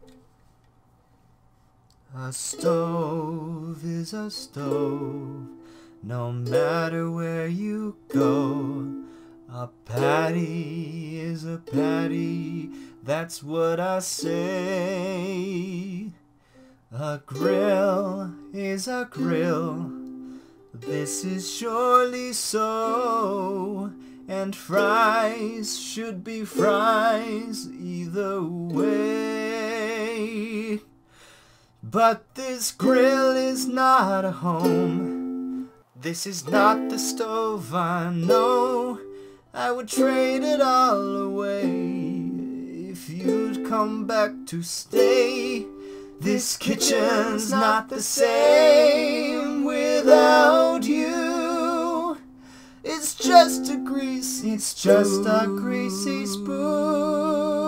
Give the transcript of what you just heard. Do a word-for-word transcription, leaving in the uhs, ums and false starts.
A stove is a stove, no matter where you go. A patty is a patty, that's what I say. A grill is a grill, this is surely so. And fries should be fries either way. But this grill is not a home, this is not the stove I know. I would trade it all away if you'd come back to stay. This kitchen's not the same without you. It's just a greasy, it's just a greasy spoon.